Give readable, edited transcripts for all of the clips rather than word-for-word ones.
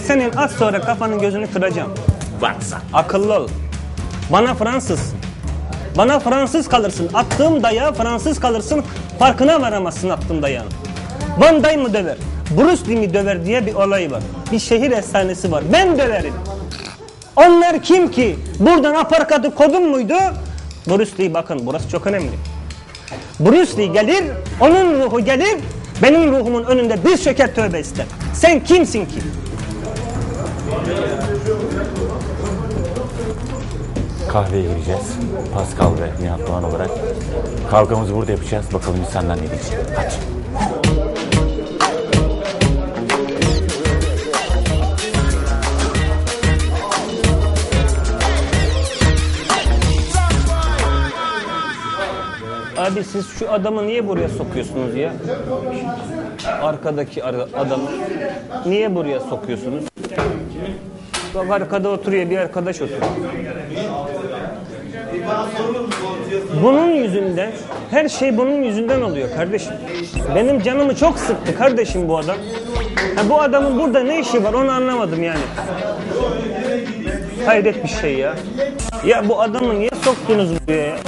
senin az sonra kafanın gözünü kıracağım. WhatsApp. Akıllı ol. Bana Fransızsın. Bana Fransız kalırsın. Attığım dayağı Fransız kalırsın. Farkına varamazsın attığım dayağın. Van Damme mı döver? Bruce Lee mi döver diye bir olay var. Bir şehir efsanesi var. Ben döverim. Onlar kim ki? Buradan aparkatı kodun muydu? Bruce Lee, bakın burası çok önemli. Bruce Lee gelir, onun ruhu gelir, benim ruhumun önünde bir şeker tövbe ister. Sen kimsin ki? Kahveye gireceğiz. Pascal ve Nihat Doğan olarak. Kavgamızı burada yapacağız. Bakalım insanlar ne diyecek. Hadi. Abi siz şu adamı niye buraya sokuyorsunuz ya? Arkadaki adamı niye buraya sokuyorsunuz? Bak arkada oturuyor, bir arkadaş oturuyor. Bunun yüzünden, her şey bunun yüzünden oluyor kardeşim. Benim canımı çok sıktı kardeşim bu adam. Bu adamın burada ne işi var onu anlamadım yani. Hayret bir şey ya. Ya bu adamı niye soktunuz buraya ya?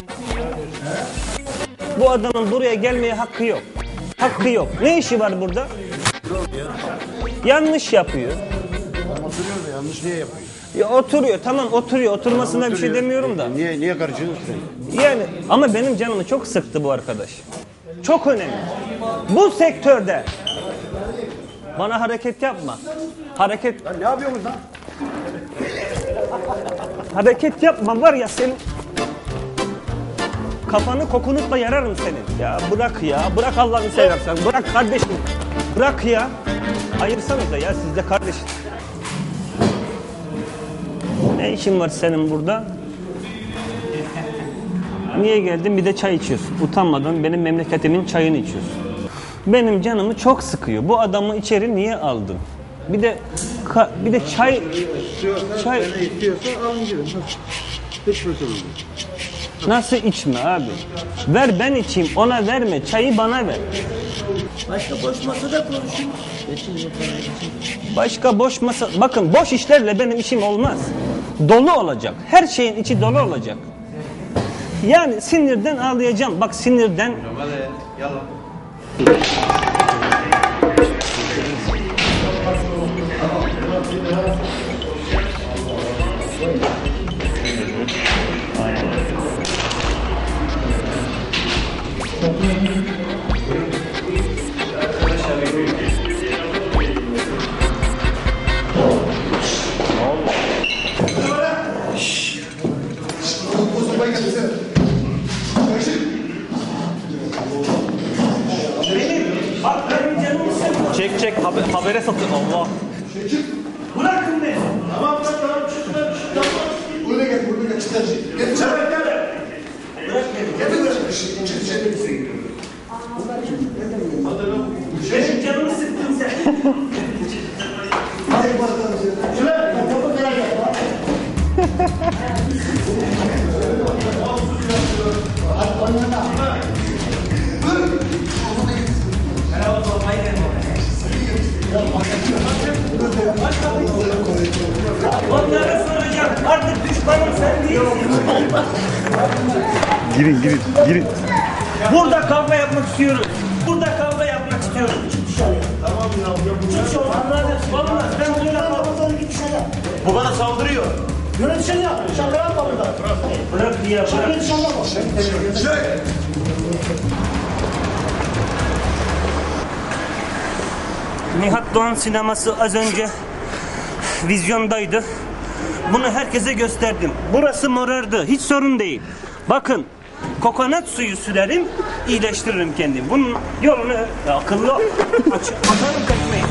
Bu adamın buraya gelmeye hakkı yok. Hakkı yok. Ne işi var burada? Yanlış yapıyor. Oturuyor da yanlış niye yapıyor? Ya oturuyor, tamam oturuyor. Oturmasına bir şey demiyorum da. Niye karışıyorsun? Yani ama benim canımı çok sıktı bu arkadaş. Çok önemli. Bu sektörde bana hareket yapma. Hareket... Ya ne yapıyorsun lan? Hareket yapma var ya senin... Kafanı kokunutla yararım senin. Ya bırak ya. Bırak Allah'ını seversen. Bırak kardeşim. Bırak ya. Ayırsanıza ya siz de kardeşim. Ne işin var senin burada? Niye geldin? Bir de çay içiyorsun. Utanmadan benim memleketimin çayını içiyorsun. Benim canımı çok sıkıyor. Bu adamı içeri niye aldın? Bir de çay... Çay... İstiyorsan alın girin. Hiç problem yok. Nasıl içme abi? Ver ben içeyim, ona verme. Çayı bana ver. Başka boş masada konuşun. Başka boş masa... Bakın boş işlerle benim işim olmaz. Dolu olacak. Her şeyin içi dolu olacak. Yani sinirden ağlayacağım. Bak sinirden... Çek habere satın. Allah. Bırakın beni. Tamam. Buraya gel. Çıkar. Gel. Bırak beni. Benim canımı sıktın sen. Hadi bakalım. Şöyle. Topu merak etme. Onlara soracağım. Artık düşmanım sen değilsin. Girin. Burada kavga yapmak istiyorum. Tamam ya. Çık şu olmaz. Ben burada kavga Bu bana saldırıyor. Yönetişen yap. Şaka yapma burada. bırak ya bırak. Yönetişen yapma. Nihat Doğan sineması az önce vizyondaydı. Bunu herkese gösterdim. Burası morardı. Hiç sorun değil. Bakın kokonat suyu sürerim, iyileştiririm kendimi. Bunun yolunu akıllı atarım kaçmayı.